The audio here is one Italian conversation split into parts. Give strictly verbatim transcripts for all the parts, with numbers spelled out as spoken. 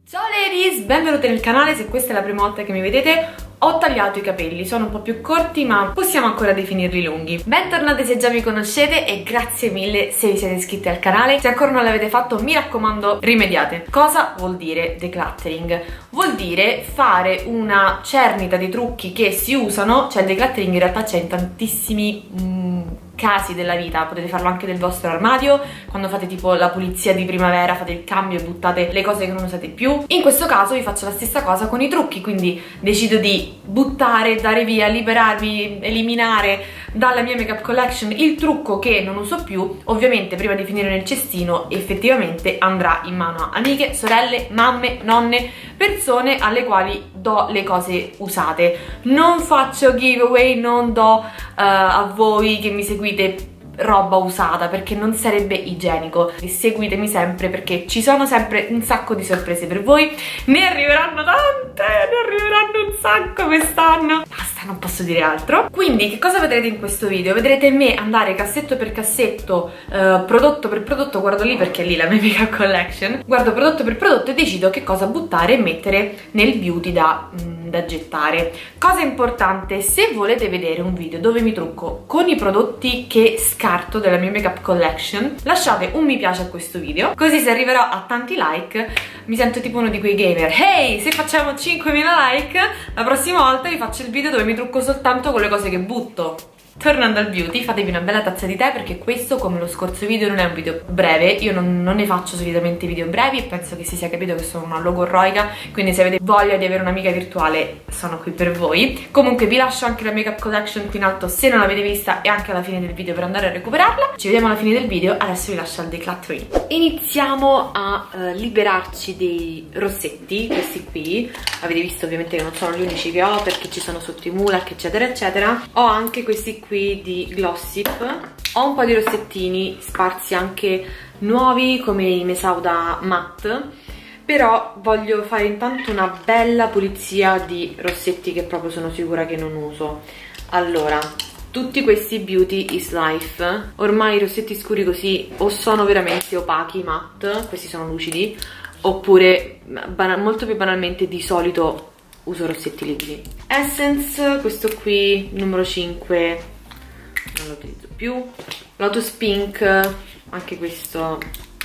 Ciao ladies, benvenute nel canale. Se questa è la prima volta che mi vedete, ho tagliato i capelli, sono un po' più corti ma possiamo ancora definirli lunghi. Bentornate se già mi conoscete e grazie mille se vi siete iscritti al canale. Se ancora non l'avete fatto, mi raccomando, rimediate. Cosa vuol dire decluttering? Vuol dire fare una cernita di trucchi che si usano, cioè il decluttering in realtà c'è in tantissimi mm, casi della vita. Potete farlo anche del vostro armadio, quando fate tipo la pulizia di primavera, fate il cambio e buttate le cose che non usate più. In questo caso vi faccio la stessa cosa con i trucchi, quindi decido di buttare, dare via, liberarmi, eliminare dalla mia makeup collection il trucco che non uso più. Ovviamente prima di finire nel cestino effettivamente andrà in mano a amiche, sorelle, mamme, nonne, persone alle quali do le cose usate. Non faccio giveaway, non do uh, a voi che mi seguite roba usata perché non sarebbe igienico. E seguitemi sempre perché ci sono sempre un sacco di sorprese per voi. Ne arriveranno tante, ne arriveranno un sacco quest'anno. Basta, non posso dire altro. Quindi che cosa vedrete in questo video? Vedrete me andare cassetto per cassetto, eh, prodotto per prodotto. Guardo lì perché è lì la mia makeup collection. Guardo prodotto per prodotto e decido che cosa buttare e mettere nel beauty da, mm, da gettare. Cosa importante: se volete vedere un video dove mi trucco con i prodotti che scarto della mia makeup collection, lasciate un mi piace a questo video, così se arriverò a tanti like mi sento tipo uno di quei gamer. Hey, se facciamo cinquemila like la prossima volta vi faccio il video dove mi trucco soltanto con le cose che butto. Tornando al beauty, fatevi una bella tazza di tè perché questo, come lo scorso video, non è un video breve. Io non, non ne faccio solitamente video brevi e penso che si sia capito che sono una logorroica, quindi se avete voglia di avere un'amica virtuale sono qui per voi. Comunque vi lascio anche la makeup collection qui in alto se non l'avete vista e anche alla fine del video per andare a recuperarla. Ci vediamo alla fine del video, adesso vi lascio al decluttering. Iniziamo a uh, liberarci dei rossetti, questi qui. Avete visto ovviamente che non sono gli unici che ho perché ci sono sotto i mulak eccetera eccetera. Ho anche questi qui di Glossip. Ho un po' di rossettini sparsi anche nuovi come i Mesauda Matte, però voglio fare intanto una bella pulizia di rossetti che proprio sono sicura che non uso. Allora, tutti questi Beauty is Life, ormai i rossetti scuri così o sono veramente opachi, matte, questi sono lucidi, oppure molto più banalmente di solito uso rossetti liquidi. Essence, questo qui numero cinque non lo utilizzo più. Lotus Pink, anche questo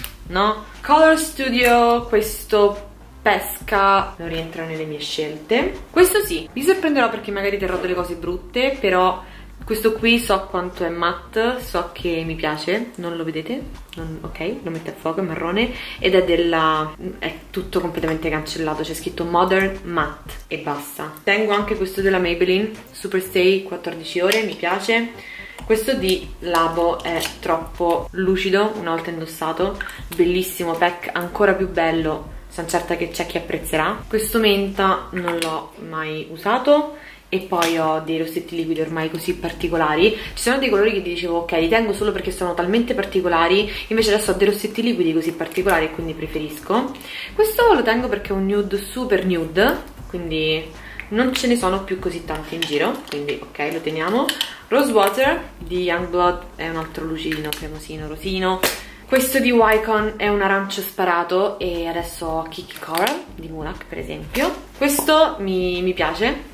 no. Color Studio, questo pesca, non rientra nelle mie scelte. Questo sì, vi sorprenderò perché magari terrò delle cose brutte, però questo qui so quanto è matte, so che mi piace, non lo vedete? Non, ok, lo metto a fuoco, è marrone ed è della... è tutto completamente cancellato, c'è scritto Modern Matte e basta. Tengo anche questo della Maybelline, Superstay quattordici ore, mi piace. Questo di Labo è troppo lucido una volta indossato, bellissimo pack, ancora più bello, sono certa che c'è chi apprezzerà. Questo menta non l'ho mai usato. E poi ho dei rossetti liquidi ormai così particolari. Ci sono dei colori che ti dicevo ok, li tengo solo perché sono talmente particolari, invece adesso ho dei rossetti liquidi così particolari e quindi preferisco. Questo lo tengo perché è un nude super nude, quindi non ce ne sono più così tanti in giro, quindi ok, lo teniamo. Rosewater di Youngblood è un altro lucidino, cremosino, rosino. Questo di Wycon è un arancio sparato e adesso ho Kiki Coral di Mulak per esempio. Questo mi, mi piace.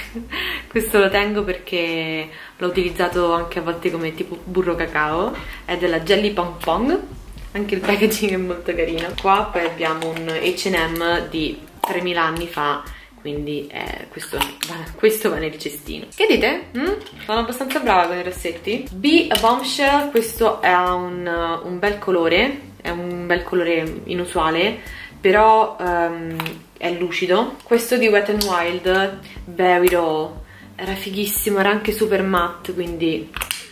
Questo lo tengo perché l'ho utilizzato anche a volte come tipo burro cacao, è della Jelly Pong Pong, anche il packaging è molto carino. Qua poi abbiamo un H and M di tremila anni fa, quindi eh, questo, questo va nel cestino. Che dite? Mm? Sono abbastanza brava con i rossetti. Be a Bombshell, questo è un, un bel colore, è un bel colore inusuale, però um, è lucido. Questo di Wet n Wild, Bare It All, era fighissimo, era anche super matte, quindi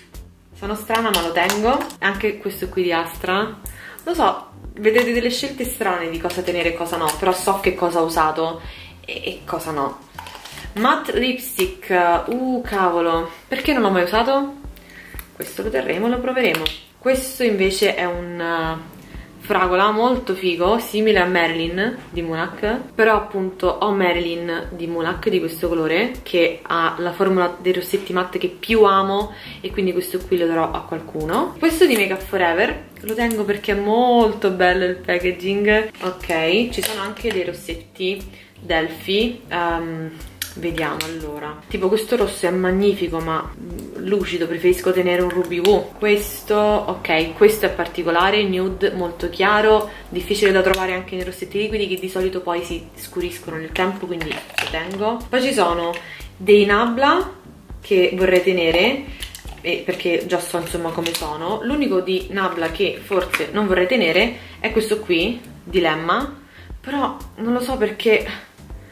sono strana ma lo tengo. Anche questo qui di Astra, lo so, vedete delle scelte strane di cosa tenere e cosa no, però so che cosa ho usato e, e cosa no. Matte Lipstick, uh cavolo, perché non l'ho mai usato? Questo lo terremo, lo proveremo. Questo invece è un fragola, molto figo, simile a Marilyn di Mulac, però appunto ho Marilyn di Mulac di questo colore che ha la formula dei rossetti matte che più amo e quindi questo qui lo darò a qualcuno. Questo di Makeup Forever lo tengo perché è molto bello il packaging. Ok, ci sono anche dei rossetti Delphi, um, vediamo allora, tipo questo rosso è magnifico ma lucido, preferisco tenere un Ruby Woo. Questo, ok, questo è particolare, nude molto chiaro, difficile da trovare anche nei rossetti liquidi che di solito poi si scuriscono nel tempo, quindi lo tengo. Poi ci sono dei Nabla che vorrei tenere eh, perché già so insomma come sono. L'unico di Nabla che forse non vorrei tenere è questo qui, Dilemma, però non lo so perché...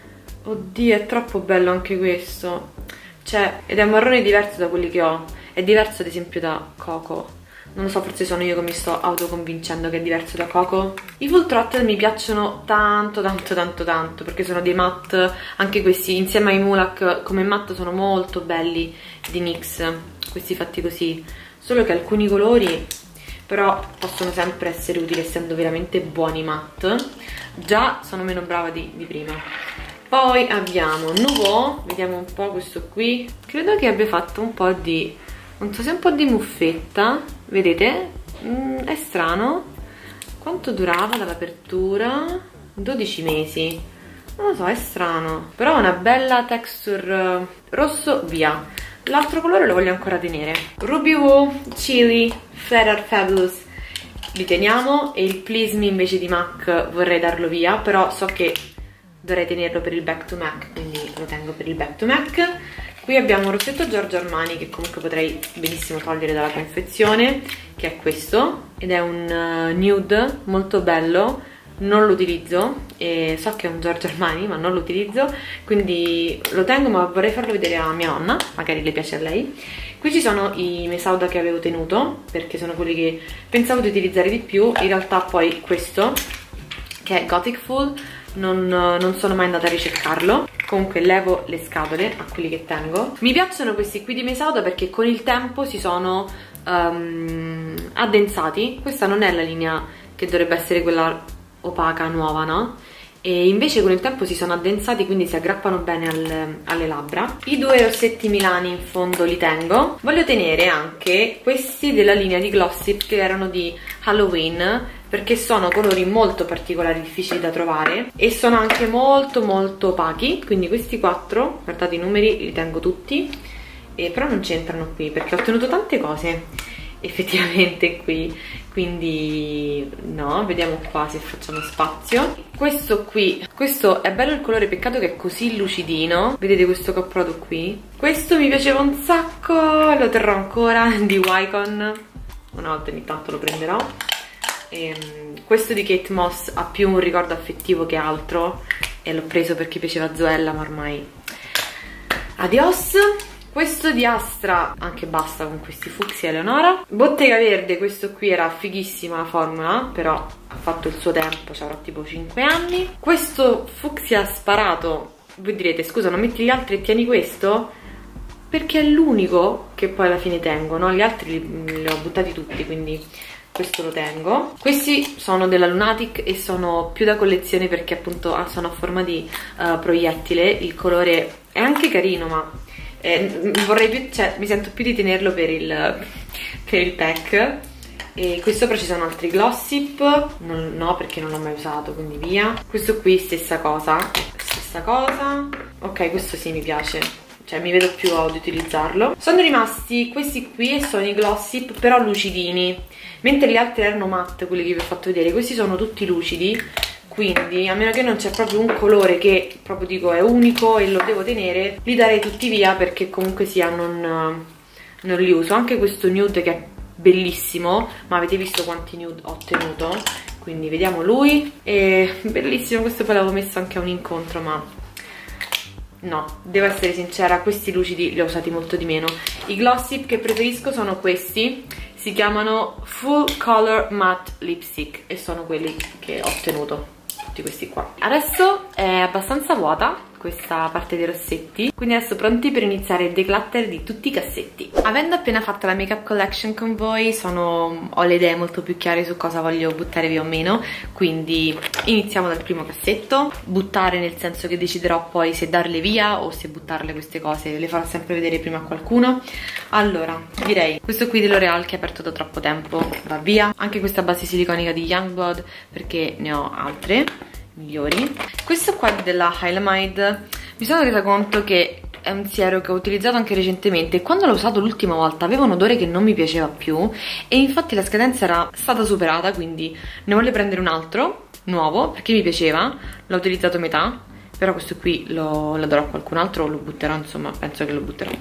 Oddio, è troppo bello anche questo. Cioè, ed è un marrone diverso da quelli che ho. È diverso ad esempio da Coco. Non lo so, forse sono io che mi sto autoconvincendo che è diverso da Coco. I Full Throttle mi piacciono tanto, tanto, tanto, tanto, perché sono dei matte, anche questi, insieme ai Mulac, come matte sono molto belli di N Y X, questi fatti così. Solo che alcuni colori, però, possono sempre essere utili essendo veramente buoni matte. Già sono meno brava di, di prima. Poi abbiamo Nouveau, vediamo un po' questo qui, credo che abbia fatto un po' di, non so se un po' di muffetta, vedete? Mm, è strano. Quanto durava dall'apertura? dodici mesi, non lo so, è strano, però è una bella texture rosso, via. L'altro colore lo voglio ancora tenere. Ruby Woo, Chili, Flat Fabulous, li teniamo, e il Please Me invece di MAC vorrei darlo via, però so che dovrei tenerlo per il Back to MAC, quindi lo tengo per il Back to MAC. Qui abbiamo un rossetto Giorgio Armani che comunque potrei benissimo togliere dalla confezione, che è questo, ed è un uh, nude molto bello. Non lo utilizzo e so che è un Giorgio Armani ma non lo utilizzo, quindi lo tengo, ma vorrei farlo vedere a mia nonna, magari le piace a lei. Qui ci sono i Mesauda che avevo tenuto perché sono quelli che pensavo di utilizzare di più. In realtà poi questo, che è Gothic Full, Non, non sono mai andata a ricercarlo. Comunque levo le scatole a quelli che tengo. Mi piacciono questi qui di Mesauda perché con il tempo si sono um, addensati. Questa non è la linea che dovrebbe essere quella opaca nuova, no? E invece con il tempo si sono addensati, quindi si aggrappano bene al, alle labbra. I due rossetti Milani in fondo li tengo. Voglio tenere anche questi della linea di Glossip che erano di Halloween, perché sono colori molto particolari, difficili da trovare, e sono anche molto molto opachi. Quindi questi quattro, guardate i numeri, li tengo tutti, e però non c'entrano qui perché ho ottenuto tante cose effettivamente qui, quindi no. Vediamo qua se facciamo spazio. Questo qui, questo è bello il colore, peccato che è così lucidino, vedete questo che ho provato qui. Questo mi piaceva un sacco, lo terrò ancora, di Wycon, una volta ogni tanto lo prenderò. E, questo di Kate Moss ha più un ricordo affettivo che altro, e l'ho preso perché piaceva a Zoella, ma ormai adios. Questo di Astra, anche basta con questi fucsia Eleonora. Bottega Verde, questo qui era fighissima la formula, però ha fatto il suo tempo, ci avrò tipo cinque anni. Questo fucsia sparato, voi direte scusa non metti gli altri e tieni questo? Perché è l'unico che poi alla fine tengo, no? Gli altri li, li ho buttati tutti, quindi questo lo tengo. Questi sono della Lunatic e sono più da collezione perché appunto sono a forma di uh, proiettile. Il colore è anche carino, ma eh, vorrei più, cioè, mi sento più di tenerlo per il, per il pack. E qui sopra ci sono altri Glossip, non, no perché non l'ho mai usato, quindi via. Questo qui stessa cosa, stessa cosa. Ok, questo sì mi piace, cioè mi vedo più ad utilizzarlo. Sono rimasti questi qui e sono i Glossip però lucidini, mentre gli altri erano matte, quelli che vi ho fatto vedere. Questi sono tutti lucidi, quindi a meno che non c'è proprio un colore che proprio dico è unico e lo devo tenere, li darei tutti via perché comunque sia non, non li uso. Anche questo nude che è bellissimo, ma avete visto quanti nude ho ottenuto, quindi vediamo lui. E bellissimo, questo poi l'avevo messo anche a un incontro, ma no, devo essere sincera, questi lucidi li ho usati molto di meno. I Glossip che preferisco sono questi, si chiamano Full Color Matte Lipstick e sono quelli che ho ottenuto, tutti questi qua. Adesso è abbastanza vuota questa parte dei rossetti. Quindi adesso pronti per iniziare il declutter di tutti i cassetti. Avendo appena fatto la makeup collection con voi, sono, ho le idee molto più chiare su cosa voglio buttare via o meno. Quindi iniziamo dal primo cassetto. Buttare nel senso che deciderò poi se darle via o se buttarle queste cose, le farò sempre vedere prima a qualcuno. Allora, direi questo qui dell'Oreal che è aperto da troppo tempo, va via. Anche questa base siliconica di Youngblood, perché ne ho altre migliori. Questo qua della Hylamide, mi sono resa conto che è un siero che ho utilizzato anche recentemente e quando l'ho usato l'ultima volta aveva un odore che non mi piaceva più e infatti la scadenza era stata superata, quindi ne voglio prendere un altro nuovo perché mi piaceva. L'ho utilizzato metà, però questo qui lo, lo darò a qualcun altro o lo butterò, insomma penso che lo butterò.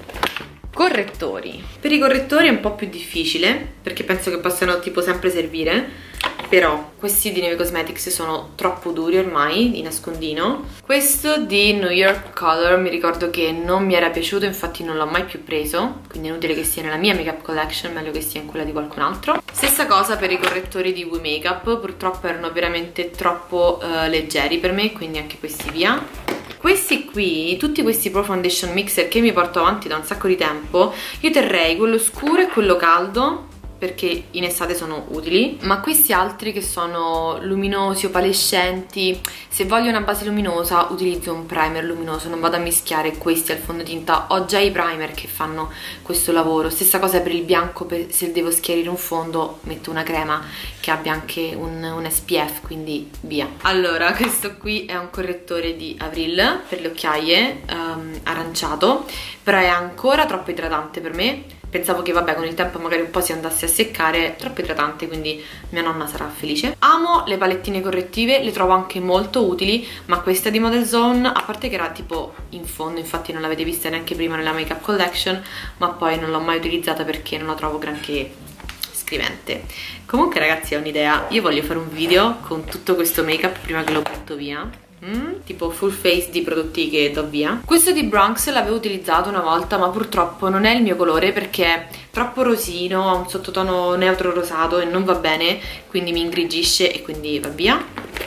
Correttori. Per i correttori è un po' più difficile perché penso che possano tipo sempre servire, però questi di Neve Cosmetics sono troppo duri ormai, di nascondino. Questo di New York Color mi ricordo che non mi era piaciuto, infatti non l'ho mai più preso, quindi è inutile che sia nella mia makeup collection, meglio che sia in quella di qualcun altro. Stessa cosa per i correttori di We Makeup, purtroppo erano veramente troppo uh, leggeri per me, quindi anche questi via. Questi qui, tutti questi Pro Foundation Mixer che mi porto avanti da un sacco di tempo, io terrei quello scuro e quello caldo perché in estate sono utili, ma questi altri che sono luminosi, opalescenti, se voglio una base luminosa utilizzo un primer luminoso, non vado a mischiare questi al fondotinta, ho già i primer che fanno questo lavoro. Stessa cosa per il bianco, per se devo schiarire un fondo metto una crema che abbia anche un, un S P F, quindi via. Allora, questo qui è un correttore di Avril per le occhiaie, um, aranciato, però è ancora troppo idratante per me. Pensavo che vabbè con il tempo magari un po' si andasse a seccare, troppo idratante, quindi mia nonna sarà felice. Amo le palettine correttive, le trovo anche molto utili, ma questa di Model Zone, a parte che era tipo in fondo, infatti non l'avete vista neanche prima nella makeup collection, ma poi non l'ho mai utilizzata perché non la trovo granché scrivente. Comunque ragazzi, ho un'idea, io voglio fare un video con tutto questo makeup prima che lo butto via. Mm, tipo full face di prodotti che do via. Questo di Bronx l'avevo utilizzato una volta, ma purtroppo non è il mio colore perché è troppo rosino, ha un sottotono neutro rosato e non va bene, quindi mi ingrigisce e quindi va via.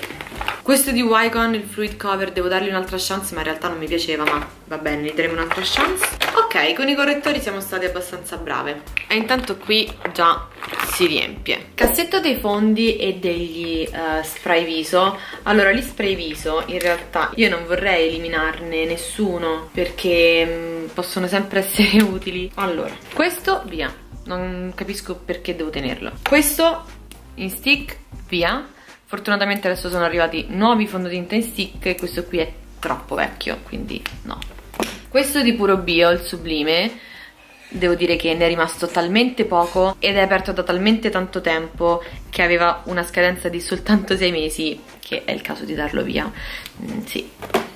Questo di Wycon, il Fluid Cover, devo dargli un'altra chance, ma in realtà non mi piaceva, ma va bene, gli daremo un'altra chance. Ok, con i correttori siamo state abbastanza brave. E intanto qui già si riempie. Cassetto dei fondi e degli uh, spray viso. Allora, gli spray viso, in realtà io non vorrei eliminarne nessuno perché mh, possono sempre essere utili. Allora, questo via, non capisco perché devo tenerlo. Questo in stick, via. Fortunatamente adesso sono arrivati nuovi fondotinta in stick e questo qui è troppo vecchio, quindi no. Questo di Puro Bio, il Sublime, devo dire che ne è rimasto talmente poco ed è aperto da talmente tanto tempo che aveva una scadenza di soltanto sei mesi che è il caso di darlo via. Mm, sì.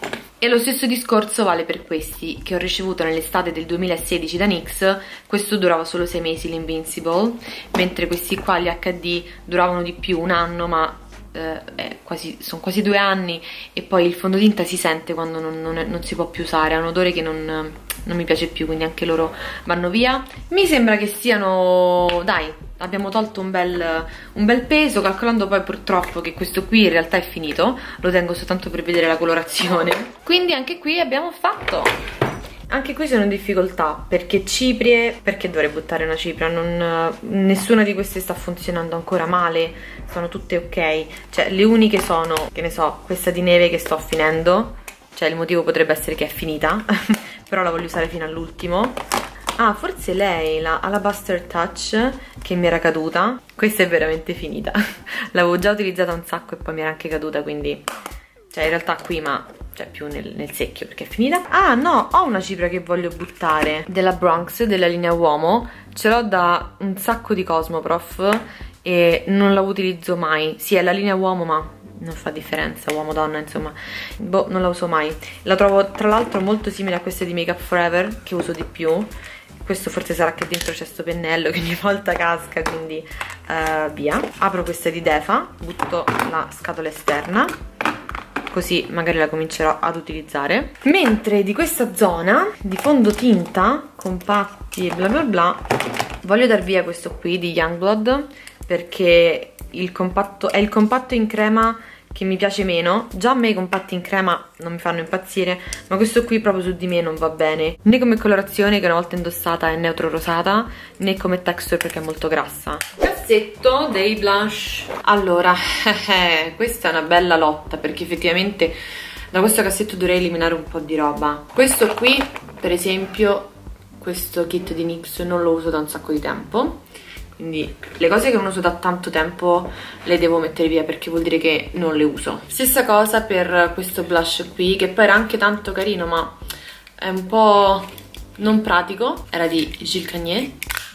E lo stesso discorso vale per questi che ho ricevuto nell'estate del duemilasedici da N Y X. Questo durava solo sei mesi, l'Invincible, mentre questi qua, gli H D, duravano di più, un anno, ma eh, quasi, sono quasi due anni e poi il fondotinta si sente quando non, non, non si può più usare, ha un odore che non, non mi piace più, quindi anche loro vanno via. Mi sembra che siano, dai, abbiamo tolto un bel, un bel peso, calcolando poi purtroppo che questo qui in realtà è finito, lo tengo soltanto per vedere la colorazione, quindi anche qui abbiamo fatto. Anche qui sono in difficoltà perché ciprie, perché dovrei buttare una cipria? Non, nessuna di queste sta funzionando ancora male, sono tutte ok, cioè le uniche sono, che ne so, questa di neve che sto finendo, cioè il motivo potrebbe essere che è finita, però la voglio usare fino all'ultimo. Ah, forse lei, la Alabaster Touch, che mi era caduta, questa è veramente finita, l'avevo già utilizzata un sacco e poi mi era anche caduta, quindi, cioè in realtà qui, ma cioè più nel, nel secchio perché è finita. Ah no, ho una cipria che voglio buttare della Bronx, della linea uomo, ce l'ho da un sacco di Cosmoprof e non la utilizzo mai. Sì, è la linea uomo, ma non fa differenza, uomo-donna, insomma, boh, non la uso mai. La trovo tra l'altro molto simile a queste di Makeup Forever, che uso di più. Questo forse sarà che dentro c'è sto pennello che ogni volta casca, quindi uh, via. Apro questa di Defa, butto la scatola esterna, così magari la comincerò ad utilizzare. Mentre di questa zona di fondotinta compatti e bla bla bla voglio dar via questo qui di Youngblood, perché il compatto è il compatto in crema che mi piace meno. Già a me i compatti in crema non mi fanno impazzire, ma questo qui proprio su di me non va bene, né come colorazione, che una volta indossata è neutro rosata, né come texture perché è molto grassa. Cassetto dei blush. Allora, questa è una bella lotta, perché effettivamente da questo cassetto dovrei eliminare un po' di roba. Questo qui, per esempio, questo kit di NYX non lo uso da un sacco di tempo, quindi le cose che non uso da tanto tempo le devo mettere via, perché vuol dire che non le uso. Stessa cosa per questo blush qui, che poi era anche tanto carino ma è un po' non pratico, era di Gilles Cagnier.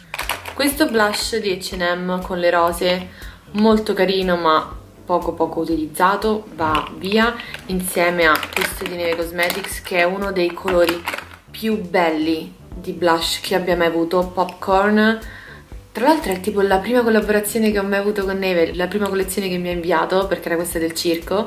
Questo blush di H and M con le rose, molto carino ma poco poco utilizzato, va via, insieme a questo di Neve Cosmetics, che è uno dei colori più belli di blush che abbia mai avuto, Popcorn. Tra l'altro è tipo la prima collaborazione che ho mai avuto con Neve, la prima collezione che mi ha inviato, perché era questa del circo,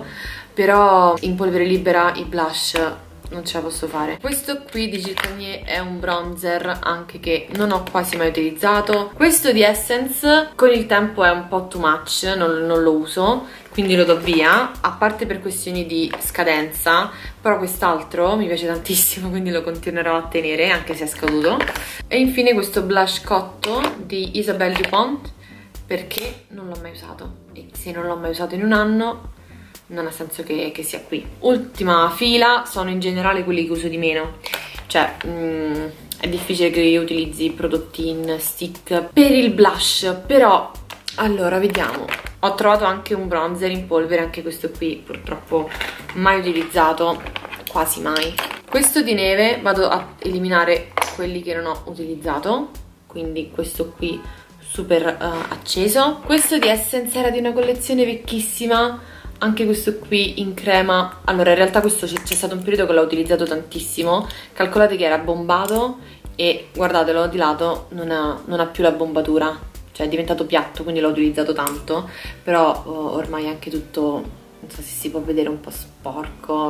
però in polvere libera i blush non ce la posso fare. Questo qui di Gilles Cagnier è un bronzer, anche che non ho quasi mai utilizzato. Questo di Essence con il tempo è un po' too much, non, non lo uso, quindi lo do via, a parte per questioni di scadenza, però quest'altro mi piace tantissimo, quindi lo continuerò a tenere anche se è scaduto. E infine questo blush cotto di Isabelle Dupont, perché non l'ho mai usato, e se non l'ho mai usato in un anno non ha senso che, che sia qui. Ultima fila sono in generale quelli che uso di meno, cioè mm, è difficile che io utilizzi prodotti in stick per il blush, però allora vediamo. Ho trovato anche un bronzer in polvere, anche questo qui purtroppo mai utilizzato, quasi mai. Questo di Neve vado a eliminare quelli che non ho utilizzato, quindi questo qui super uh, acceso. Questo di Essence era di una collezione vecchissima, anche questo qui in crema. Allora in realtà questo c'è stato un periodo che l'ho utilizzato tantissimo, calcolate che era bombato e guardatelo di lato, non ha, non ha più la bombatura, cioè è diventato piatto, quindi l'ho utilizzato tanto, però oh, ormai è anche tutto, non so se si può vedere, un po' sporco,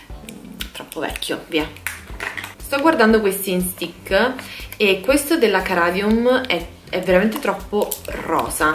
troppo vecchio, via. Sto guardando questi in stick e questo della Caradium è, è veramente troppo rosa,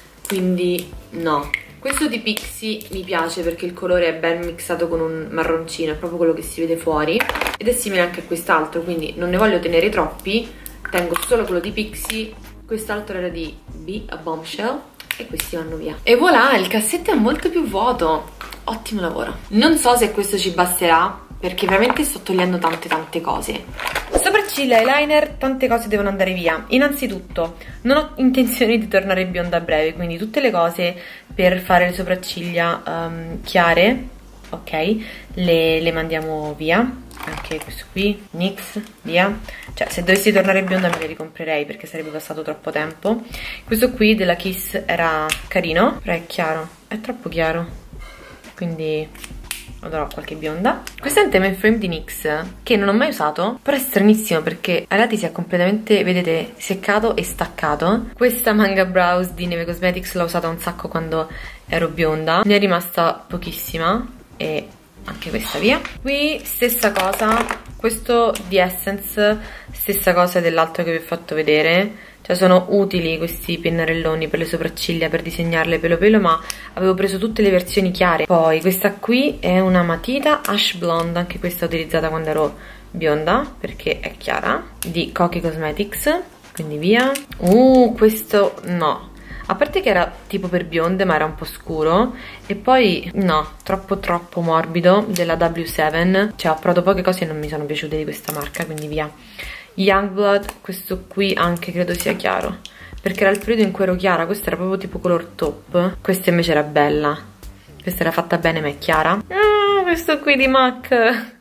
quindi no. Questo di Pixi mi piace perché il colore è ben mixato con un marroncino, è proprio quello che si vede fuori, ed è simile anche a quest'altro, quindi non ne voglio tenere troppi, tengo solo quello di Pixi. Quest'altro era di Be a Bombshell e questi vanno via. E voilà, il cassetto è molto più vuoto, ottimo lavoro. Non so se questo ci basterà, perché veramente sto togliendo tante tante cose. Sopracciglia, eyeliner, tante cose devono andare via. Innanzitutto non ho intenzione di tornare bionda a breve, quindi tutte le cose per fare le sopracciglia um, chiare, ok, le, le mandiamo via. Anche questo qui, NYX, via. Cioè se dovessi tornare bionda me le ricomprerei perché sarebbe passato troppo tempo. Questo qui della Kiss era carino, però è chiaro, è troppo chiaro, quindi adoro qualche bionda. Questo è un tema in frame di NYX che non ho mai usato, però è stranissimo perché ai lati si è completamente, vedete, seccato e staccato. Questa Manga Brows di Neve Cosmetics l'ho usata un sacco quando ero bionda, ne è rimasta pochissima e anche questa via. Qui stessa cosa, questo di Essence, stessa cosa dell'altro che vi ho fatto vedere. Cioè sono utili questi pennarelloni per le sopracciglia, per disegnarle pelo pelo, ma avevo preso tutte le versioni chiare. Poi questa qui è una matita Ash Blonde, anche questa utilizzata quando ero bionda perché è chiara, di Kokie Cosmetics, quindi via. Uh, questo no, a parte che era tipo per bionde ma era un po' scuro, e poi no, troppo troppo morbido, della W sette. Cioè ho provato poche cose e non mi sono piaciute di questa marca, quindi via. Youngblood, questo qui anche credo sia chiaro, perché era il periodo in cui ero chiara. Questo era proprio tipo color taupe, questa invece era bella, questa era fatta bene ma è chiara. Ah, questo qui di MAC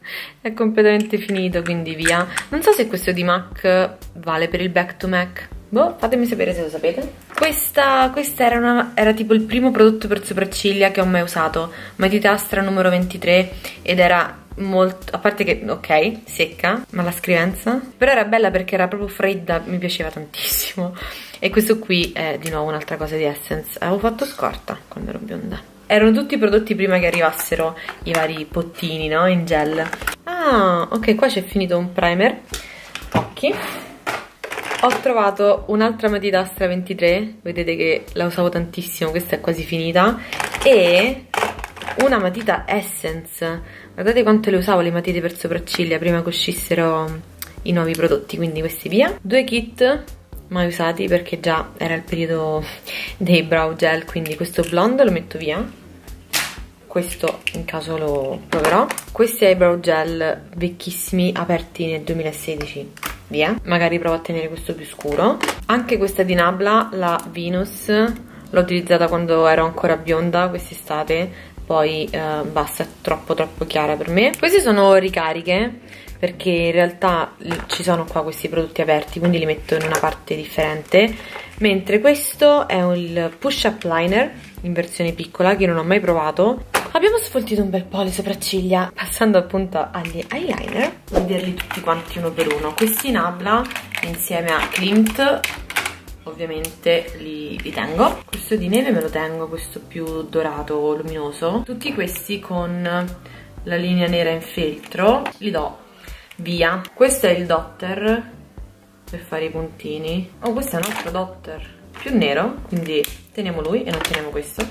è completamente finito, quindi via. Non so se questo di MAC vale per il Back to MAC, boh, fatemi sapere se lo sapete. Questa, questa era, una, era tipo il primo prodotto per sopracciglia che ho mai usato, matita Astra numero ventitré, ed era molto, a parte che ok, secca, ma la scrivenza però era bella perché era proprio fredda, mi piaceva tantissimo. E questo qui è di nuovo un'altra cosa di Essence, avevo fatto scorta quando ero bionda. Erano tutti prodotti prima che arrivassero i vari pottini, no, in gel. Ah, ok, qua c'è finito un primer occhi. Ho trovato un'altra matita Astra ventitré, vedete che la usavo tantissimo, questa è quasi finita, e una matita Essence. Guardate quanto le usavo le matite per sopracciglia prima che uscissero i nuovi prodotti, quindi questi via. Due kit mai usati perché già era il periodo dei brow gel, quindi questo blonde lo metto via, questo in caso lo proverò. Questi eyebrow gel vecchissimi aperti nel duemilasedici, via. Magari provo a tenere questo più scuro. Anche questa di Nabla, la Venus, l'ho utilizzata quando ero ancora bionda quest'estate, poi eh, basta, è troppo troppo chiara per me. Queste sono ricariche perché in realtà ci sono qua questi prodotti aperti, quindi li metto in una parte differente, mentre questo è il push up liner in versione piccola che non ho mai provato. Abbiamo sfoltito un bel po' le sopracciglia, passando appunto agli eyeliner, vederli tutti quanti uno per uno. Questi Nabla insieme a Klimt ovviamente li, li tengo. Questo di neve me lo tengo, questo più dorato luminoso. Tutti questi con la linea nera in feltro li do via. Questo è il Dotter per fare i puntini. Oh, questo è un altro Dotter più nero, quindi teniamo lui e non teniamo questo.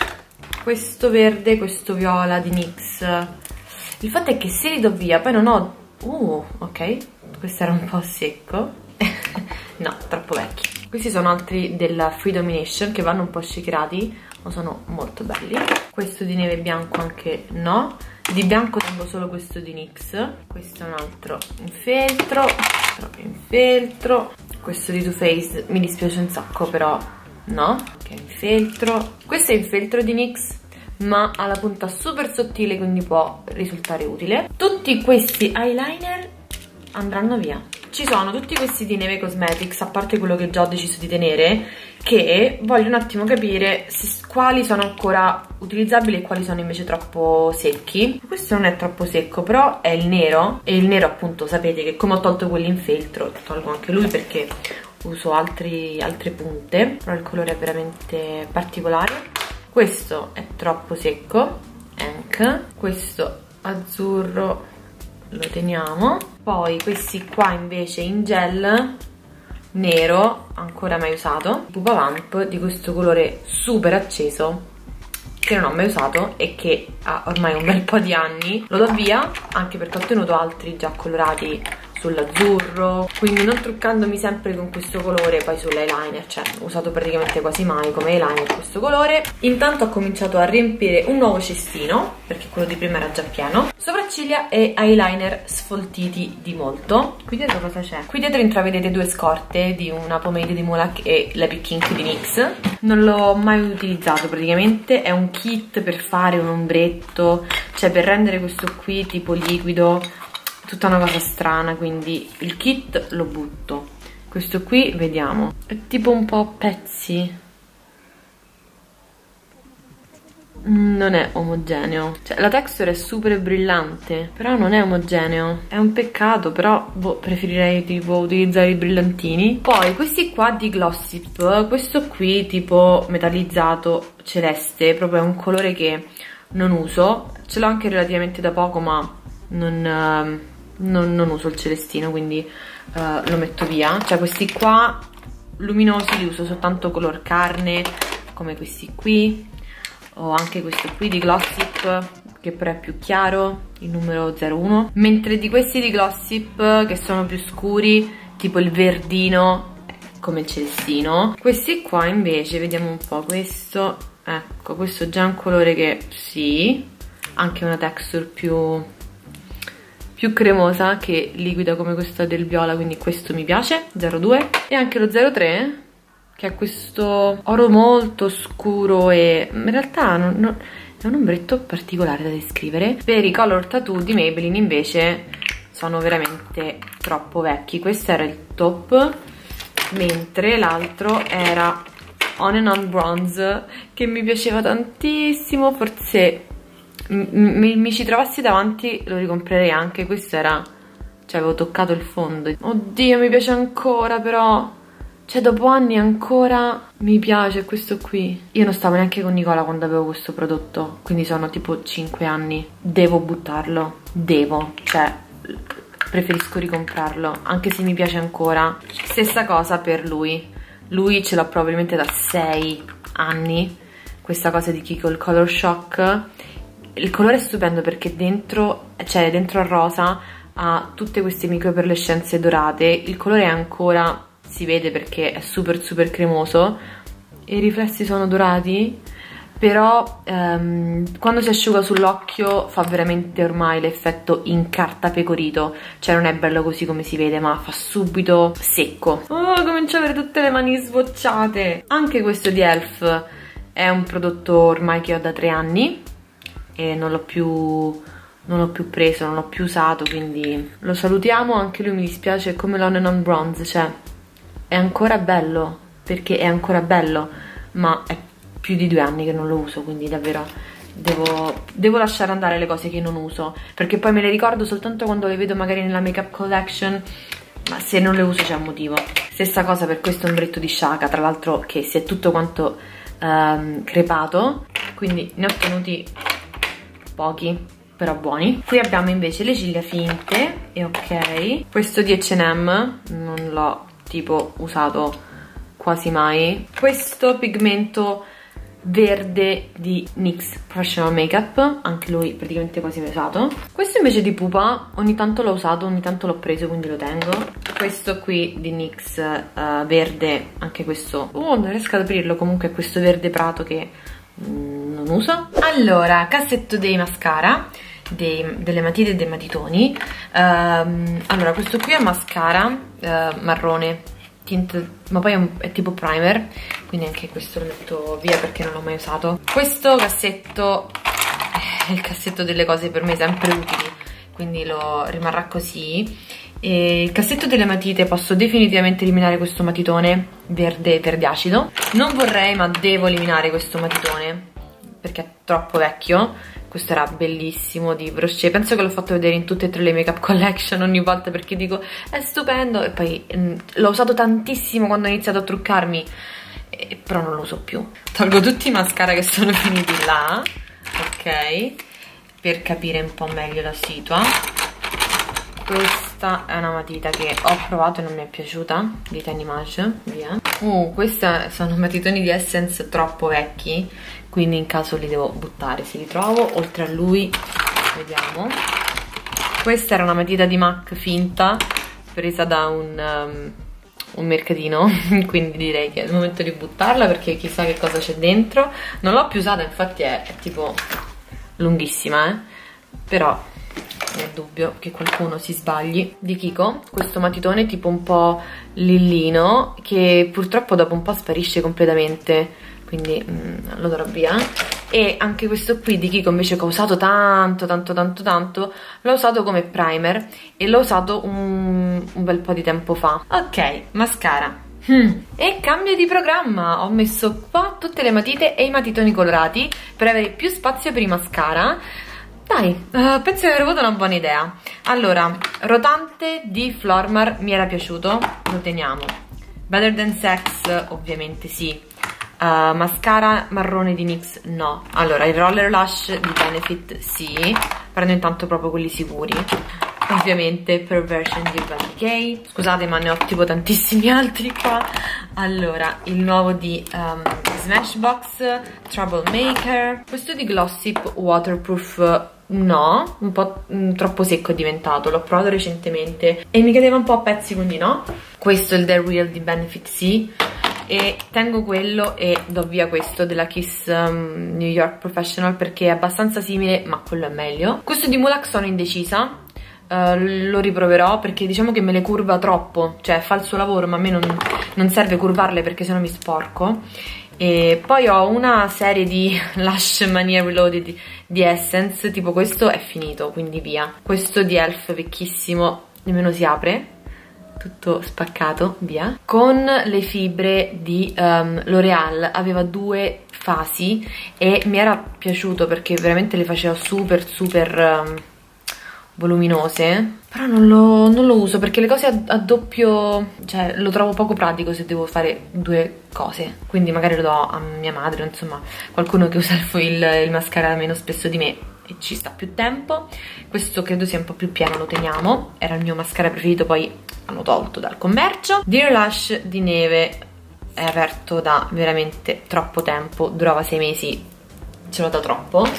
Questo verde, questo viola di NYX. Il fatto è che se li do via poi non ho... Uh, ok, questo era un po' secco. No, troppo vecchi. Questi sono altri della Free Domination che vanno un po' shakerati, ma sono molto belli. Questo di neve bianco anche no. Di bianco tengo solo questo di NYX. Questo è un altro in feltro, proprio in feltro. Questo di Too Faced mi dispiace un sacco, però no, che è in feltro. Questo è in feltro di NYX, ma ha la punta super sottile, quindi può risultare utile. Tutti questi eyeliner andranno via. Ci sono tutti questi di Neve Cosmetics, a parte quello che già ho deciso di tenere, che voglio un attimo capire se, quali sono ancora utilizzabili e quali sono invece troppo secchi. Questo non è troppo secco, però è il nero, e il nero appunto sapete che come ho tolto quelli in feltro, tolgo anche lui perché uso altri, altre punte, però il colore è veramente particolare. Questo è troppo secco, Hank. Questo azzurro lo teniamo. Poi questi qua invece in gel nero, ancora mai usato, Pupa Vamp di questo colore super acceso che non ho mai usato e che ha ormai un bel po' di anni. Lo do via anche perché ho ottenuto altri già colorati sull'azzurro, quindi non truccandomi sempre con questo colore poi sull'eyeliner, cioè ho usato praticamente quasi mai come eyeliner questo colore. Intanto ho cominciato a riempire un nuovo cestino perché quello di prima era già pieno. Sopracciglia e eyeliner sfoltiti di molto. Qui dietro cosa c'è? Qui dietro intravedete due scorte di una pomade di Molac e l'Epic Ink di NYX. Non l'ho mai utilizzato praticamente, è un kit per fare un ombretto, cioè per rendere questo qui tipo liquido, tutta una cosa strana, quindi il kit lo butto. Questo qui vediamo, è tipo un po' a pezzi, non è omogeneo, cioè la texture è super brillante però non è omogeneo, è un peccato, però boh, preferirei tipo utilizzare i brillantini. Poi questi qua di Glossip, questo qui tipo metallizzato celeste, proprio è un colore che non uso, ce l'ho anche relativamente da poco ma non, non, non uso il celestino, quindi uh, lo metto via. Cioè questi qua luminosi li uso soltanto color carne, come questi qui, o anche questo qui di Glossip che però è più chiaro, il numero zero uno, mentre di questi di Glossip che sono più scuri, tipo il verdino come il celestino, questi qua invece vediamo un po'. Questo, ecco, questo già è un colore che sì, anche una texture più più cremosa che liquida come questa del viola, quindi questo mi piace, zero due. E anche lo zero tre che è questo oro molto scuro e in realtà non, non, è un ombretto particolare da descrivere. Per i color tattoo di Maybelline invece sono veramente troppo vecchi. Questo era il top, mentre l'altro era On and On Bronze che mi piaceva tantissimo, forse mi, mi ci trovassi davanti lo ricomprerei anche. Questo era, cioè avevo toccato il fondo, oddio mi piace ancora, però cioè dopo anni ancora mi piace questo qui. Io non stavo neanche con Nicola quando avevo questo prodotto, quindi sono tipo cinque anni. Devo buttarlo, devo, cioè preferisco ricomprarlo anche se mi piace ancora. Stessa cosa per lui, lui ce l'ha probabilmente da sei anni, questa cosa di Kiko il Color Shock, il colore è stupendo perché dentro, cioè dentro al rosa ha tutte queste micro perlescenze dorate, il colore è ancora, si vede perché è super super cremoso, i riflessi sono dorati, però ehm, quando si asciuga sull'occhio fa veramente ormai l'effetto incartapecorito, cioè non è bello così come si vede, ma fa subito secco. Oh, comincio ad avere tutte le mani sbocciate. Anche questo di E L F è un prodotto ormai che ho da tre anni e non l'ho più, non l'ho più preso, non l'ho più usato, quindi lo salutiamo. Anche lui mi dispiace, è come l'On and On Bronze, cioè è ancora bello, perché è ancora bello, ma è più di due anni che non lo uso, quindi davvero devo, devo lasciare andare le cose che non uso, perché poi me le ricordo soltanto quando le vedo magari nella makeup collection, ma se non le uso c'è un motivo. Stessa cosa per questo ombretto di Shaka, tra l'altro, che si è tutto quanto um, crepato, quindi ne ho tenuti pochi, però buoni. Qui abbiamo invece le ciglia finte, e ok, questo di H and M non l'ho tipo usato quasi mai. Questo pigmento verde di NYX Professional Makeup, anche lui praticamente quasi mai usato. Questo invece di pupa ogni tanto l'ho usato, ogni tanto l'ho preso, quindi lo tengo. Questo qui di NYX uh, verde, anche questo, oh, non riesco ad aprirlo, comunque è questo verde prato che mm, non uso. Allora, cassetto dei mascara, dei, delle matite e dei matitoni. Um, allora, questo qui è mascara uh, marrone tint, ma poi è, un, è tipo primer, quindi anche questo lo metto via perché non l'ho mai usato. Questo cassetto è il cassetto delle cose per me sempre utili, quindi lo rimarrà così. E il cassetto delle matite, posso definitivamente eliminare questo matitone verde verde acido. Non vorrei, ma devo eliminare questo matitone perché è troppo vecchio. Questo era bellissimo di Brochet, penso che l'ho fatto vedere in tutte e tre le makeup collection ogni volta perché dico è stupendo, e poi l'ho usato tantissimo quando ho iniziato a truccarmi, e, però non lo uso più. Tolgo tutti i mascara che sono finiti là, ok, per capire un po' meglio la situa. Questa è una matita che ho provato e non mi è piaciuta, di Tanimage, via. Uh, questi sono matitoni di Essence troppo vecchi, quindi in caso li devo buttare se li trovo. Oltre a lui, vediamo. Questa era una matita di MAC finta, presa da un, um, un mercatino, quindi direi che è il momento di buttarla perché chissà che cosa c'è dentro. Non l'ho più usata, infatti è, è tipo lunghissima, eh? Però non è dubbio che qualcuno si sbagli. Di Kiko, questo matitone tipo un po' lillino, che purtroppo dopo un po' sparisce completamente, quindi mm, lo darò via. E anche questo qui di Kiko invece, che ho usato tanto tanto tanto tanto, l'ho usato come primer e l'ho usato un, un bel po' di tempo fa. Ok, mascara. Hmm. E cambio di programma, ho messo qua tutte le matite e i matitoni colorati per avere più spazio per i mascara. Dai, uh, penso di aver avuto una buona idea. Allora, rotante di Flormar mi era piaciuto, lo teniamo. Better Than Sex ovviamente sì. Uh, mascara marrone di NYX no. Allora, il Roller Lash di Benefit sì. Prendo intanto proprio quelli sicuri. Ovviamente Perversion di Urban Decay. Scusate, ma ne ho tipo tantissimi altri qua. Allora, il nuovo di um, Smashbox, Troublemaker. Questo di Glossip Waterproof no, un po' mh, troppo secco è diventato, l'ho provato recentemente e mi cadeva un po' a pezzi, quindi no. Questo è il The Real di Benefit sì. E tengo quello e do via questo della Kiss um, New York Professional perché è abbastanza simile, ma quello è meglio. Questo di Mulac sono indecisa. Uh, lo riproverò perché diciamo che me le curva troppo, cioè fa il suo lavoro ma a me non, non serve curvarle perché sennò mi sporco. E poi ho una serie di Lash Mania Reloaded di, di Essence, tipo questo è finito, quindi via. Questo di E L F vecchissimo, nemmeno si apre, tutto spaccato, via. Con le fibre di um, L'Oreal, aveva due fasi e mi era piaciuto perché veramente le faceva super super um, voluminose, però non lo, non lo uso perché le cose a, a doppio, cioè lo trovo poco pratico se devo fare due cose, quindi magari lo do a mia madre, insomma qualcuno che usa il, il, il mascara meno spesso di me e ci sta più tempo. Questo credo sia un po' più pieno, lo teniamo, era il mio mascara preferito, poi hanno tolto dal commercio. Dear Lash di neve è aperto da veramente troppo tempo, durava sei mesi, ce l'ho da troppo.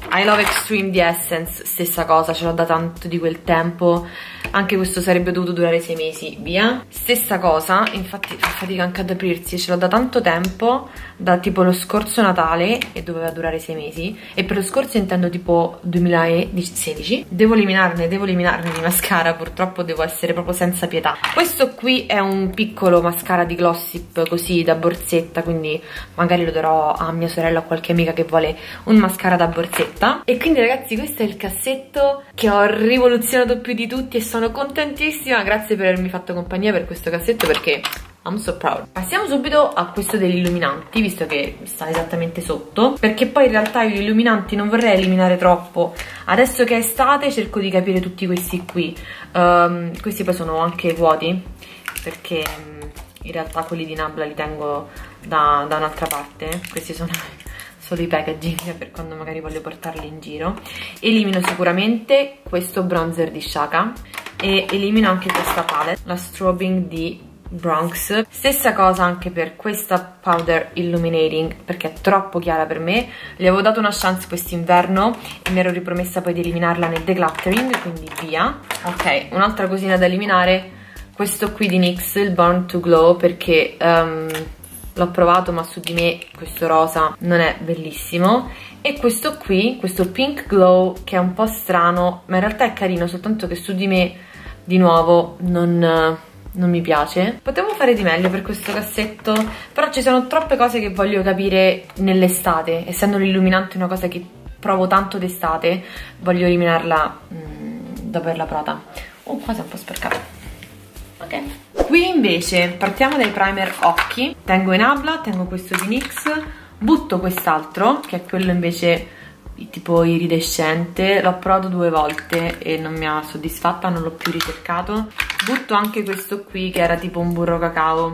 I Love Extreme di Essence, stessa cosa, ce l'ho da tanto di quel tempo. Anche questo sarebbe dovuto durare sei mesi, via. Stessa cosa, infatti fa fatica anche ad aprirsi, ce l'ho da tanto tempo, da tipo lo scorso Natale, e doveva durare sei mesi. E per lo scorso intendo tipo duemilasedici. Devo eliminarne, devo eliminarne di mascara, purtroppo devo essere proprio senza pietà. Questo qui è un piccolo mascara di Glossip, così da borsetta, quindi magari lo darò a mia sorella o a qualche amica che vuole un mascara da borsetta. E quindi ragazzi, questo è il cassetto che ho rivoluzionato più di tutti e sono contentissima. Grazie per avermi fatto compagnia per questo cassetto, perché I'm so proud. Passiamo subito a questo degli illuminanti, visto che sta esattamente sotto, perché poi in realtà io gli illuminanti non vorrei eliminare troppo. Adesso che è estate cerco di capire tutti questi qui. Um, questi poi sono anche vuoti, perché um, in realtà quelli di Nabla li tengo da, da un'altra parte. Questi sono solo i packaging per quando magari voglio portarli in giro. Elimino sicuramente questo bronzer di Shaka e elimino anche questa palette, la Strobing di Bronx. Stessa cosa anche per questa powder illuminating, perché è troppo chiara per me. Gli avevo dato una chance quest'inverno e mi ero ripromessa poi di eliminarla nel decluttering, quindi via. Ok, un'altra cosina da eliminare, questo qui di N Y X, il Born to Glow, perché um, l'ho provato ma su di me questo rosa non è bellissimo. E questo qui, questo Pink Glow, che è un po' strano ma in realtà è carino, soltanto che su di me di nuovo non, non mi piace. Potevo fare di meglio per questo cassetto, però ci sono troppe cose che voglio capire nell'estate. Essendo l'illuminante una cosa che provo tanto d'estate, voglio eliminarla mm, dopo averla provata. Oh, qua si è un po' sporcato. Ok, qui invece partiamo dai primer occhi. Tengo in Nabla, tengo questo di N Y X, butto quest'altro che è quello invece tipo iridescente. L'ho provato due volte e non mi ha soddisfatta, non l'ho più ricercato. Butto anche questo qui che era tipo un burro cacao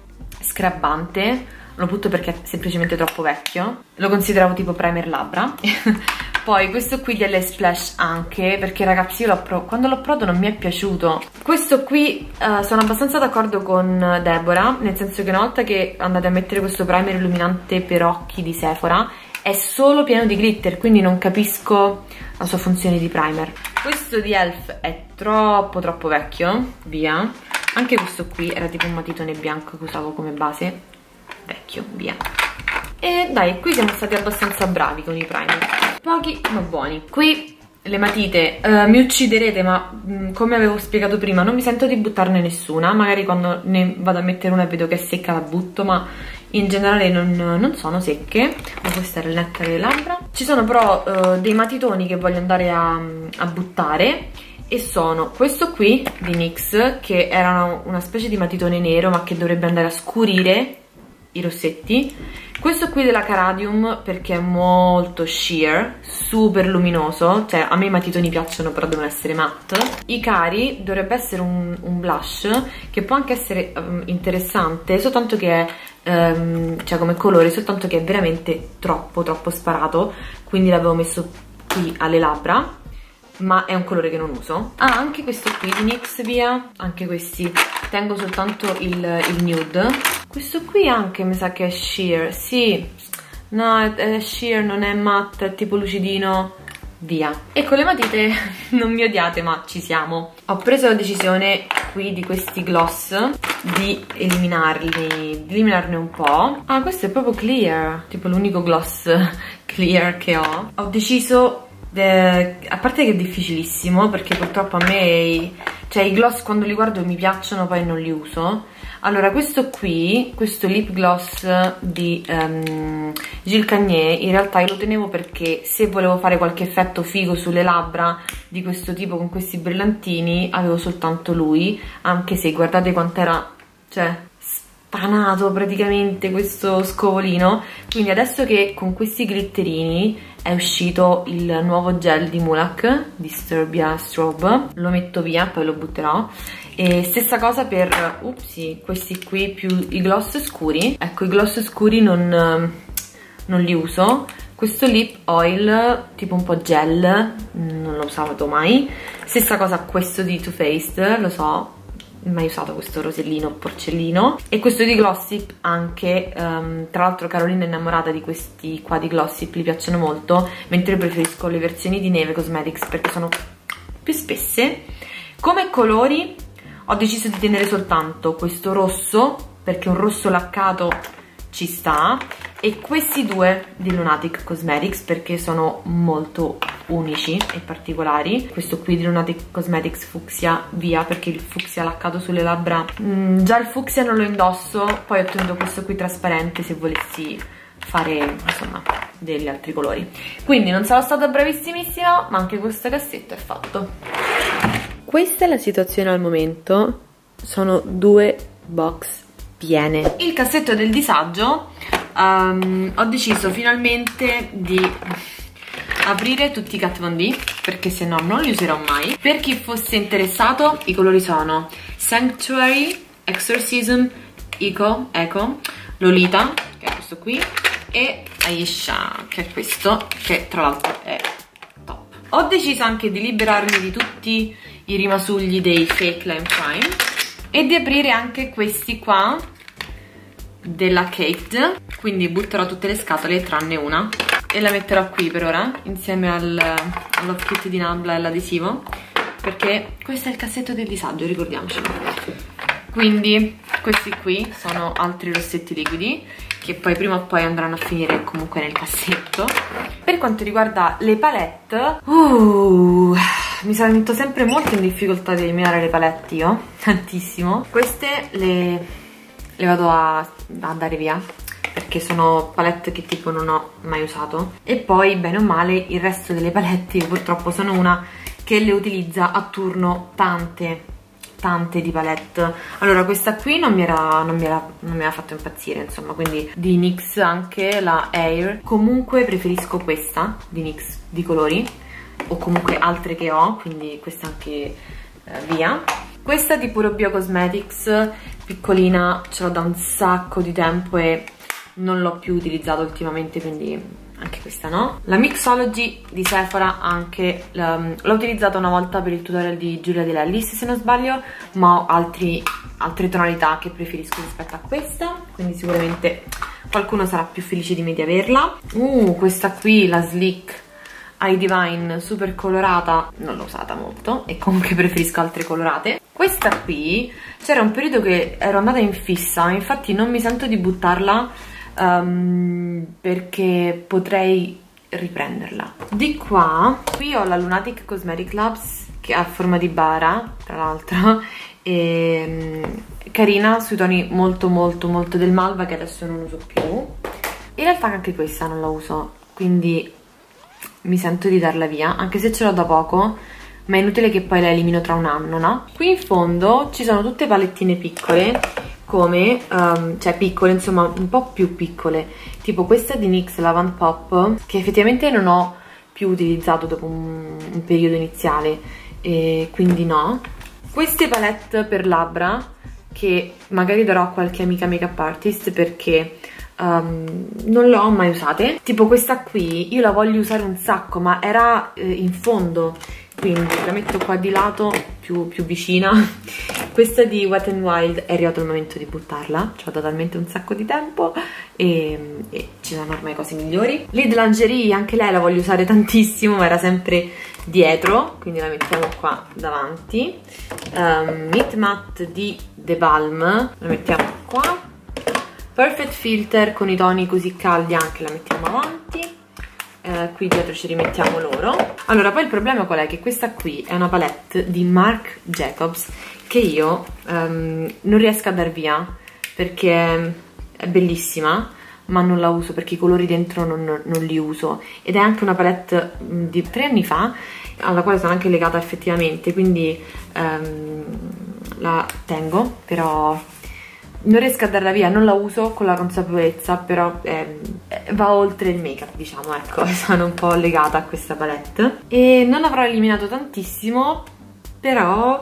scrabbante, lo butto perché è semplicemente troppo vecchio, lo consideravo tipo primer labbra. Poi questo qui delle Splash anche, perché ragazzi io l'ho quando l'ho provato non mi è piaciuto. Questo qui uh, sono abbastanza d'accordo con Deborah, nel senso che una volta che andate a mettere questo primer illuminante per occhi di Sephora è solo pieno di glitter, quindi non capisco la sua funzione di primer. Questo di Elf è troppo troppo vecchio, via. Anche questo qui era tipo un matitone bianco che usavo come base, vecchio, via. E dai, qui siamo stati abbastanza bravi con i primer, pochi ma buoni. Qui le matite, uh, mi ucciderete, ma mh, come avevo spiegato prima non mi sento di buttarne nessuna. Magari quando ne vado a mettere una e vedo che è secca la butto, ma in generale non, non sono secche. Ma questa era il nettare delle labbra. Ci sono però uh, dei matitoni che voglio andare a, a buttare, e sono questo qui di N Y X, che era una, una specie di matitone nero ma che dovrebbe andare a scurire i rossetti. Questo qui della Caradium, perché è molto sheer, super luminoso, cioè a me i matitoni piacciono però devono essere matte. I Cari dovrebbe essere un, un blush che può anche essere um, interessante, soltanto che è um, cioè come colore, soltanto che è veramente troppo troppo sparato, quindi l'avevo messo qui alle labbra, ma è un colore che non uso. Ah, anche questo qui di N Y X, via. Anche questi tengo soltanto il, il nude. Questo qui anche mi sa che è sheer, sì, no, è, è sheer, non è matte, è tipo lucidino, via. E con le matite non mi odiate ma ci siamo. Ho preso la decisione qui di questi gloss di eliminarli, di eliminarne un po'. Ah, questo è proprio clear, tipo l'unico gloss clear che ho. Ho deciso, eh, a parte che è difficilissimo perché purtroppo a me, cioè i gloss quando li guardo mi piacciono poi non li uso. Allora, questo qui, questo lip gloss di um, Gilles Cagné, in realtà io lo tenevo perché se volevo fare qualche effetto figo sulle labbra di questo tipo con questi brillantini avevo soltanto lui, anche se guardate quant'era, cioè, spanato praticamente questo scovolino. Quindi adesso che con questi glitterini è uscito il nuovo gel di Mulac, Disturbia Strobe, lo metto via, poi lo butterò. E stessa cosa per, upsi, questi qui più i gloss scuri. Ecco, i gloss scuri non, non li uso. Questo lip oil tipo un po' gel, non lo usavo mai. Stessa cosa questo di Too Faced, lo so, mai usato questo rosellino porcellino. E questo di Glossip anche, um, tra l'altro Carolina è innamorata di questi qua di Glossip, gli piacciono molto, mentre io preferisco le versioni di Neve Cosmetics perché sono più spesse. Come colori ho deciso di tenere soltanto questo rosso, perché un rosso laccato ci sta, e questi due di Lunatic Cosmetics perché sono molto unici e particolari. Questo qui di Lunatic Cosmetics fucsia via, perché il fucsia laccato sulle labbra, mm, già il fucsia non lo indosso, poi ho tenuto questo qui trasparente se volessi fare insomma degli altri colori. Quindi non sarò stata bravissimissima, ma anche questo cassetto è fatto. Questa è la situazione al momento, sono due box piene. Il cassetto del disagio, um, ho deciso finalmente di aprire tutti i Kat Von D perché se no non li userò mai. Per chi fosse interessato, i colori sono Sanctuary, Exorcism, Eco, Eco, Lolita, che è questo qui, e Aisha, che è questo, che tra l'altro è top. Ho deciso anche di liberarmi di tutti i rimasugli dei Fake Lime Crime e di aprire anche questi qua della Caked, quindi butterò tutte le scatole tranne una e la metterò qui per ora insieme al, allo kit di Nabla e l'adesivo, perché questo è il cassetto del disagio, ricordiamocelo. Quindi questi qui sono altri rossetti liquidi che poi prima o poi andranno a finire comunque nel cassetto. Per quanto riguarda le palette, uh, mi sento sempre molto in difficoltà di eliminare le palette io, tantissimo. Queste le, le vado a, a dare via perché sono palette che tipo non ho mai usato. E poi bene o male il resto delle palette, io purtroppo sono una che le utilizza a turno tante tante di palette. Allora questa qui non mi era non mi era non mi aveva fatto impazzire, insomma, quindi di N Y X anche la Air. Comunque preferisco questa di N Y X di colori, o comunque altre che ho, quindi questa anche eh, via. Questa di Puro Bio Cosmetics piccolina, ce l'ho da un sacco di tempo e non l'ho più utilizzata ultimamente, quindi anche questa no. La Mixology di Sephora anche l'ho utilizzata una volta per il tutorial di Giulia De Lellis se non sbaglio, ma ho altri, altre tonalità che preferisco rispetto a questa, quindi sicuramente qualcuno sarà più felice di me di averla. Uh, questa qui, la Sleek Eye Divine super colorata, non l'ho usata molto e comunque preferisco altre colorate. Questa qui c'era un periodo che ero andata in fissa, infatti non mi sento di buttarla Um, perché potrei riprenderla. Di qua, qui ho la Lunatic Cosmetic Labs che ha forma di bara, tra l'altro, e carina, sui toni molto molto molto del malva che adesso non uso più. In realtà anche questa non la uso, quindi mi sento di darla via, anche se ce l'ho da poco, ma è inutile che poi la elimino tra un anno, no? Qui in fondo ci sono tutte palettine piccole, come, um, cioè piccole, insomma un po' più piccole, tipo questa di N Y X Lavand Pop, che effettivamente non ho più utilizzato dopo un, un periodo iniziale, e quindi no. Queste palette per labbra, che magari darò a qualche amica makeup artist perché um, non le ho mai usate, tipo questa qui, io la voglio usare un sacco, ma era eh, in fondo, quindi la metto qua di lato, più, più vicina. Questa di Wet n Wild è arrivato il momento di buttarla, ci ho dato talmente un sacco di tempo e, e ci sono ormai cose migliori. Lid Lingerie, anche lei la voglio usare tantissimo, ma era sempre dietro, quindi la mettiamo qua davanti. um, Meet Matte di The Balm, la mettiamo qua. Perfect Filter con i toni così caldi anche la mettiamo avanti. Eh, qui dietro ci rimettiamo loro. Allora, poi il problema qual è? Che questa qui è una palette di Marc Jacobs che io um, non riesco a dar via perché è bellissima, ma non la uso perché i colori dentro non, non li uso, ed è anche una palette di tre anni fa alla quale sono anche legata effettivamente, quindi um, la tengo, però non riesco a darla via, non la uso con la consapevolezza, però eh, va oltre il make up, diciamo, ecco, sono un po' legata a questa palette. E non avrò eliminato tantissimo, però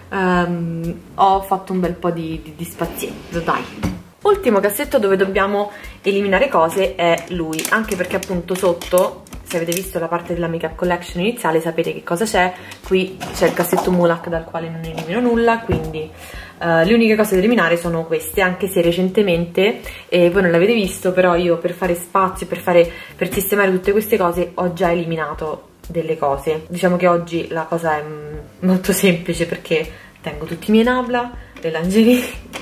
um, ho fatto un bel po' di, di, di spazietto, dai. Ultimo cassetto dove dobbiamo eliminare cose è lui, anche perché appunto sotto, se avete visto la parte della make up collection iniziale, sapete che cosa c'è. Qui c'è il cassetto Mulak dal quale non elimino nulla, quindi Uh, le uniche cose da eliminare sono queste, anche se recentemente, e voi non l'avete visto, però io per fare spazio, per, fare, per sistemare tutte queste cose ho già eliminato delle cose. Diciamo che oggi la cosa è molto semplice perché tengo tutti i miei nabla, le lingerie,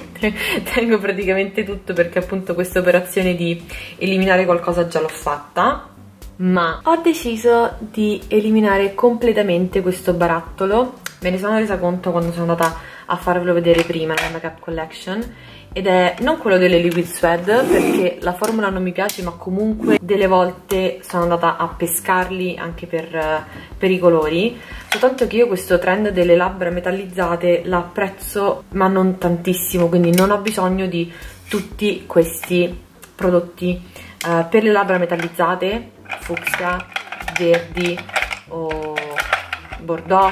tengo praticamente tutto perché appunto questa operazione di eliminare qualcosa già l'ho fatta. Ma ho deciso di eliminare completamente questo barattolo. Me ne sono resa conto quando sono andata a farvelo vedere prima nella Makeup Collection, ed è non quello delle Liquid Suede perché la formula non mi piace, ma comunque delle volte sono andata a pescarli anche per, per i colori. Soltanto che io questo trend delle labbra metallizzate l'apprezzo, ma non tantissimo, quindi non ho bisogno di tutti questi prodotti. Uh, per le labbra metallizzate, fucsia, verdi o bordeaux,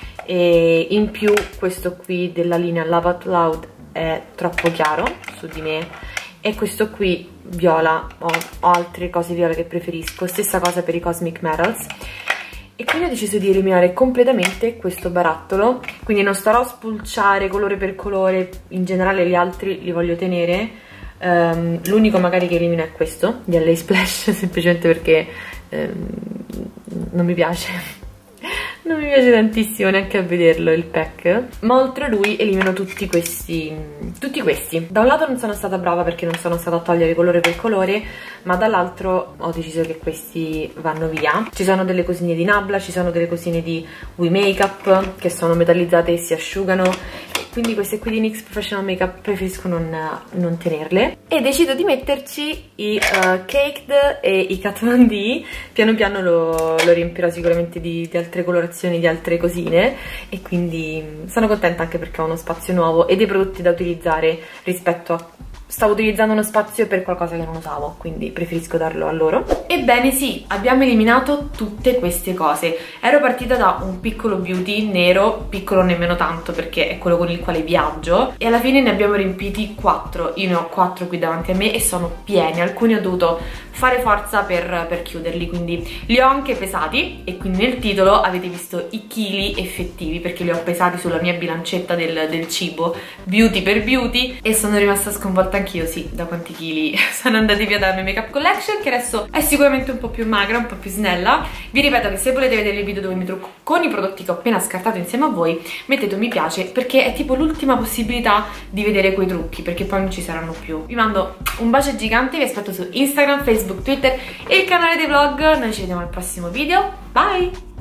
e in più questo qui della linea Love Out Loud è troppo chiaro su di me, e questo qui viola, ho, ho altre cose viola che preferisco, stessa cosa per i Cosmic Metals, e quindi ho deciso di eliminare completamente questo barattolo. Quindi non starò a spulciare colore per colore, in generale gli altri li voglio tenere. Um, l'unico magari che elimino è questo di L A Splash, semplicemente perché um, non mi piace non mi piace tantissimo neanche a vederlo il pack, ma oltre a lui elimino tutti questi tutti questi. Da un lato non sono stata brava perché non sono stata a togliere colore per colore, ma dall'altro ho deciso che questi vanno via. Ci sono delle cosine di Nabla, ci sono delle cosine di We Makeup che sono metallizzate e si asciugano, quindi queste qui di N Y X Professional Makeup preferisco non, non tenerle, e decido di metterci i uh, Caked e i Kat Von D. Piano piano lo, lo riempirò sicuramente di, di altre colorazioni, di altre cosine, e quindi sono contenta anche perché ho uno spazio nuovo e dei prodotti da utilizzare rispetto a... Stavo utilizzando uno spazio per qualcosa che non usavo, quindi preferisco darlo a loro. Ebbene sì, abbiamo eliminato tutte queste cose. Ero partita da un piccolo beauty nero, piccolo nemmeno tanto perché è quello con il quale viaggio, e alla fine ne abbiamo riempiti quattro. Io ne ho quattro qui davanti a me e sono pieni, alcuni ho dovuto fare forza per, per chiuderli, quindi li ho anche pesati, e quindi nel titolo avete visto i chili effettivi perché li ho pesati sulla mia bilancetta del, del cibo, beauty per beauty, e sono rimasta sconvolta anch'io, sì, da quanti chili sono andati via dalla mia Makeup Collection, che adesso è sicuramente un po' più magra, un po' più snella. Vi ripeto che se volete vedere il video dove mi trucco con i prodotti che ho appena scartato insieme a voi, mettete un mi piace perché è tipo l'ultima possibilità di vedere quei trucchi, perché poi non ci saranno più. Vi mando un bacio gigante, vi aspetto su Instagram, Facebook, Twitter e il canale dei vlog. Noi ci vediamo al prossimo video, bye!